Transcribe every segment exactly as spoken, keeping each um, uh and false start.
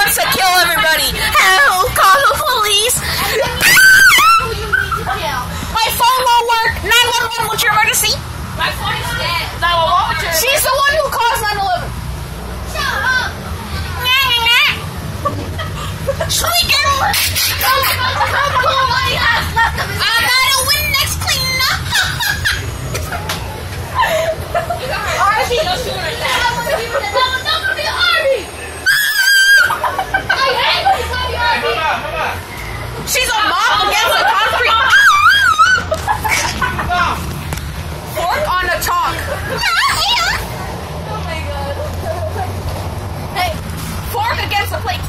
wants to kill everybody. Help! Call the police. My phone won't work. nine one one, what's your emergency? My phone is dead. nine one one, what's your emergency? She's the one who caused nine eleven. Shut up. Squeaker! I got a Windex cleaner. Arie, no shooter attack. That would be Arie. I hate when you call me Arie. She's a mom against the concrete. Fork on the chalk. Oh my god. Hey, fork against the plate.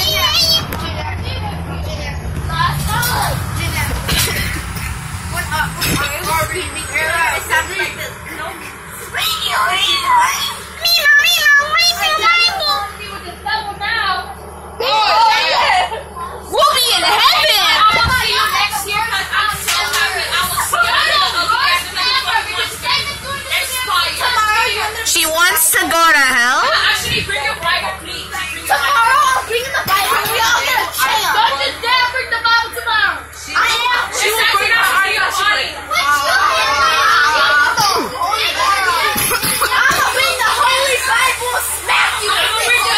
We'll be in heaven. She wants to go to hell? Actually, bring your Bible, please. Tomorrow, I'll bring the Bible. We all gonna chill. Don't just dare bring the Bible tomorrow. I am. She will bring her Arie. What you I'm gonna bring the Holy Bible. Smack you. I'm gonna bring the.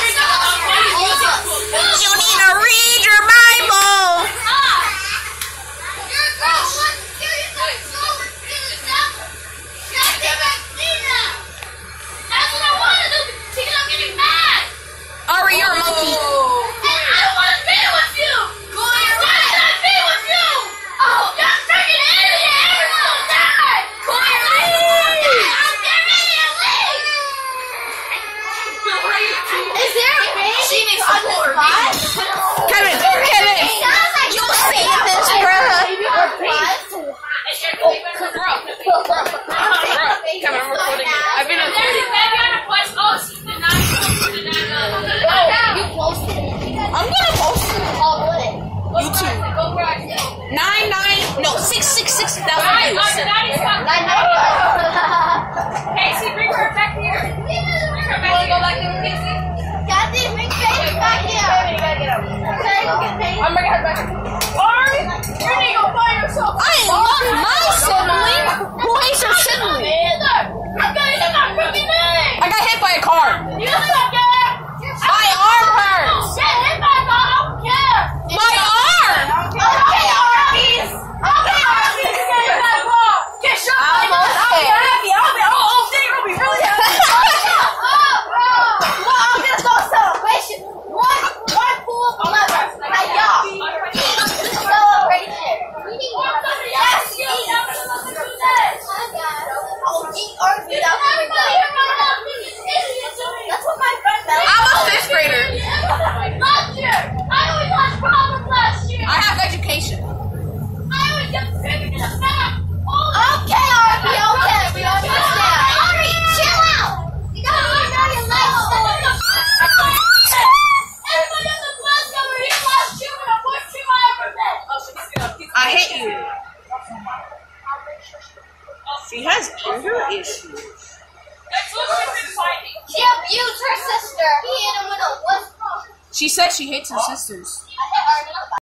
You need to read your Bible. You're a girl. What? Seriously? Go and kill yourself. God damn it, Tina. That's what I want to do. Tina, I'm getting mad. Arie, you're a monkey. And I don't want to be with you. Go on your way. I don't be with you. Oh, you're a freaking idiot. Everyone's gonna die. Go on your way. I'm immediately. Is there a baby she needs on the spot? Kevin, Kevin, you say this, bruh. Kevin, I'm recording you. I've been recording. I'm gonna post it. YouTube. Nine nine no six six six thousand views. Casey, bring her back here. Bring her back here. Go back there with Casey. Kathy, bring Casey back here. I'm bringing her back here. Arie, you're gonna go find yourself. I love my sibling. Who hates her sibling? I'm gonna hit my freaking leg. I got hit by a car. You suck it. My arm hurts. Get hit by a car. I don't care. My arm. Okay, Arby's. Okay, Arby's. Get hit by a car. Get shot. I'm okay. I'll be happy. I'll be. Oh, oh, they're gonna be really happy. Oh, bro. Well, I'm gonna go celebration. One, one pool of eleven. Like y'all. Celebration. Yes, yes. Oh, eat Arby. That's what my friend does. I'm a fifth grader. Last year, I always had problems last year. I have education. I always get screaming in the back. Okay, Arby, okay, we understand. Arie, chill out. You gotta learn how your legs. Everybody on the bus over here last year with the worst trip I ever met. I hate you. She has anger issues. She abused her sister. He hit him with a whip. She said she hates her sisters.